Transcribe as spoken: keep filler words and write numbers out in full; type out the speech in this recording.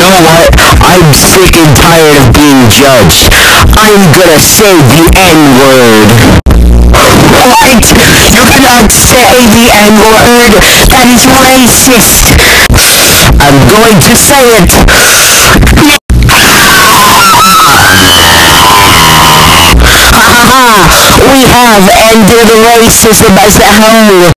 know what? I'm sick and tired of being judged. I'm gonna say the N-word. What? You cannot say the N-word. That is racist. I'm going to say it. We have ended racism as a whole.